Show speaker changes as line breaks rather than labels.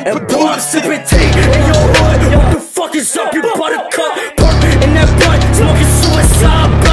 and blood sipping tea in your hood. What the fuck is up, you buttercup? Park in that blunt, smoking suicide.